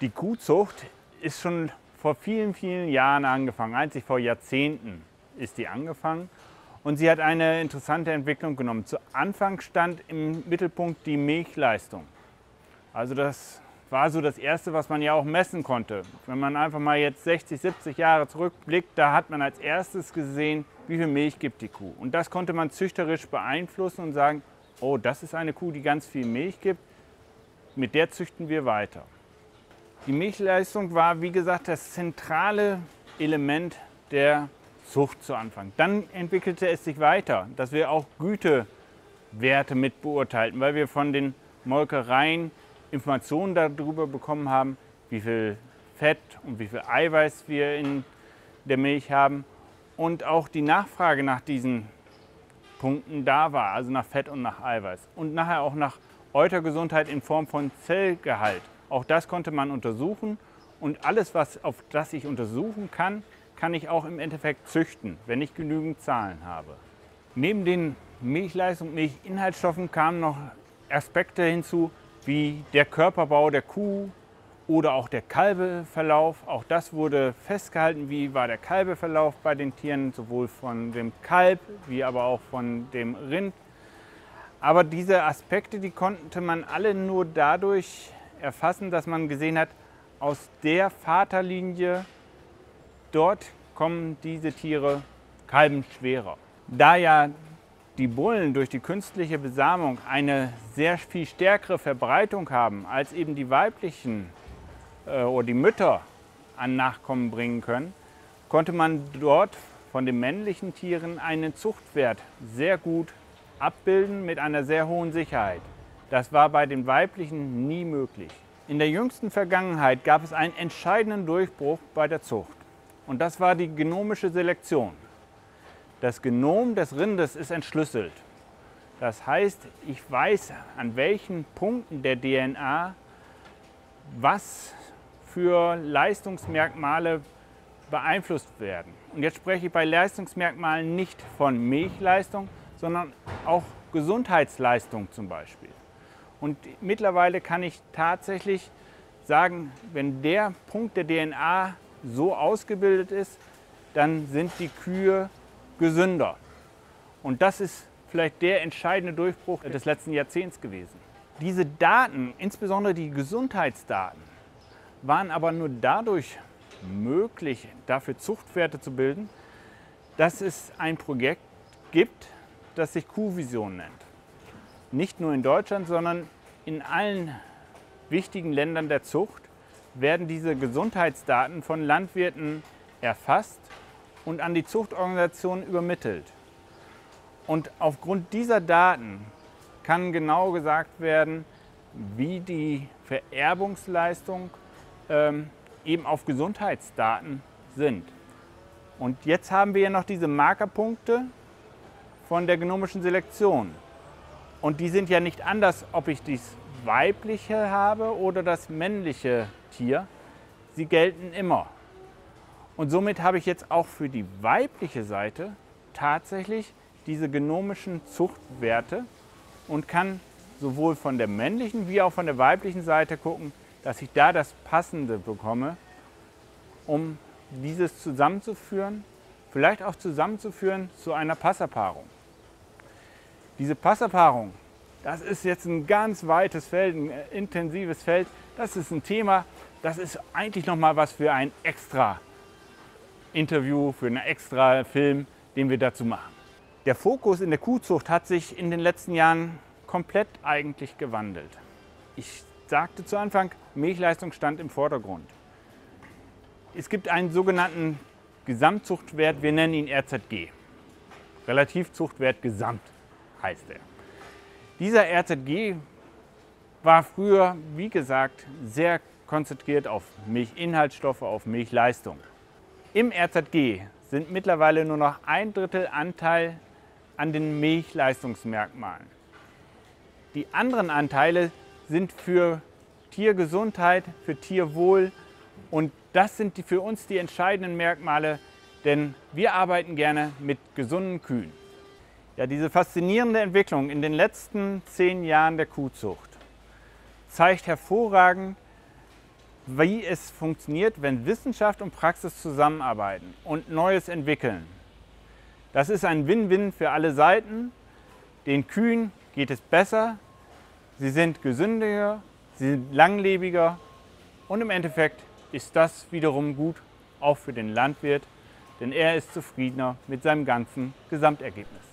Die Kuhzucht ist schon vor vielen, vielen Jahren angefangen. Eigentlich vor Jahrzehnten ist die angefangen. Und sie hat eine interessante Entwicklung genommen. Zu Anfang stand im Mittelpunkt die Milchleistung. Also das war so das Erste, was man ja auch messen konnte. Wenn man einfach mal jetzt 60, 70 Jahre zurückblickt, da hat man als erstes gesehen, wie viel Milch gibt die Kuh. Und das konnte man züchterisch beeinflussen und sagen, oh, das ist eine Kuh, die ganz viel Milch gibt, mit der züchten wir weiter. Die Milchleistung war, wie gesagt, das zentrale Element der Zucht zu Anfang. Dann entwickelte es sich weiter, dass wir auch Gütewerte mit beurteilten, weil wir von den Molkereien Informationen darüber bekommen haben, wie viel Fett und wie viel Eiweiß wir in der Milch haben und auch die Nachfrage nach diesen Punkten da war, also nach Fett und nach Eiweiß und nachher auch nach Eutergesundheit in Form von Zellgehalt. Auch das konnte man untersuchen und alles, auf das ich untersuchen kann, kann ich auch im Endeffekt züchten, wenn ich genügend Zahlen habe. Neben den Milchleistungen und Milchinhaltsstoffen kamen noch Aspekte hinzu, wie der Körperbau der Kuh oder auch der Kalbeverlauf. Auch das wurde festgehalten, wie war der Kalbeverlauf bei den Tieren, sowohl von dem Kalb wie aber auch von dem Rind. Aber diese Aspekte, die konnte man alle nur dadurch erfassen, dass man gesehen hat, aus der Vaterlinie, dort kommen diese Tiere kalbenschwerer. Da ja die Bullen durch die künstliche Besamung eine sehr viel stärkere Verbreitung haben, als eben die weiblichen oder die Mütter an Nachkommen bringen können, konnte man dort von den männlichen Tieren einen Zuchtwert sehr gut abbilden mit einer sehr hohen Sicherheit. Das war bei den weiblichen nie möglich. In der jüngsten Vergangenheit gab es einen entscheidenden Durchbruch bei der Zucht. Und das war die genomische Selektion. Das Genom des Rindes ist entschlüsselt. Das heißt, ich weiß, an welchen Punkten der DNA was für Leistungsmerkmale beeinflusst werden. Und jetzt spreche ich bei Leistungsmerkmalen nicht von Milchleistung, sondern auch Gesundheitsleistung zum Beispiel. Und mittlerweile kann ich tatsächlich sagen, wenn der Punkt der DNA so ausgebildet ist, dann sind die Kühe gesünder. Und das ist vielleicht der entscheidende Durchbruch des letzten Jahrzehnts gewesen. Diese Daten, insbesondere die Gesundheitsdaten, waren aber nur dadurch möglich, dafür Zuchtwerte zu bilden, dass es ein Projekt gibt, das sich Kuhvision nennt. Nicht nur in Deutschland, sondern in allen wichtigen Ländern der Zucht werden diese Gesundheitsdaten von Landwirten erfasst und an die Zuchtorganisationen übermittelt. Und aufgrund dieser Daten kann genau gesagt werden, wie die Vererbungsleistung eben auf Gesundheitsdaten sind. Und jetzt haben wir ja noch diese Markerpunkte von der genomischen Selektion. Und die sind ja nicht anders, ob ich das weibliche habe oder das männliche Tier. Sie gelten immer. Und somit habe ich jetzt auch für die weibliche Seite tatsächlich diese genomischen Zuchtwerte und kann sowohl von der männlichen wie auch von der weiblichen Seite gucken, dass ich da das Passende bekomme, um dieses zusammenzuführen, vielleicht auch zusammenzuführen zu einer Passerpaarung. Diese Passerpaarung, das ist jetzt ein ganz weites Feld, ein intensives Feld. Das ist ein Thema, das ist eigentlich noch mal was für ein extra Interview, für einen extra Film, den wir dazu machen. Der Fokus in der Kuhzucht hat sich in den letzten Jahren komplett eigentlich gewandelt. Ich sagte zu Anfang, Milchleistung stand im Vordergrund. Es gibt einen sogenannten Gesamtzuchtwert, wir nennen ihn RZG. Relativzuchtwert Gesamt heißt er. Dieser RZG war früher, wie gesagt, sehr konzentriert auf Milchinhaltsstoffe, auf Milchleistung. Im RZG sind mittlerweile nur noch 1/3 Anteil an den Milchleistungsmerkmalen. Die anderen Anteile sind für Tiergesundheit, für Tierwohl und das sind für uns die entscheidenden Merkmale, denn wir arbeiten gerne mit gesunden Kühen. Ja, diese faszinierende Entwicklung in den letzten 10 Jahren der Kuhzucht zeigt hervorragend, wie es funktioniert, wenn Wissenschaft und Praxis zusammenarbeiten und Neues entwickeln. Das ist ein Win-Win für alle Seiten. Den Kühen geht es besser, sie sind gesünder, sie sind langlebiger und im Endeffekt ist das wiederum gut auch für den Landwirt, denn er ist zufriedener mit seinem ganzen Gesamtergebnis.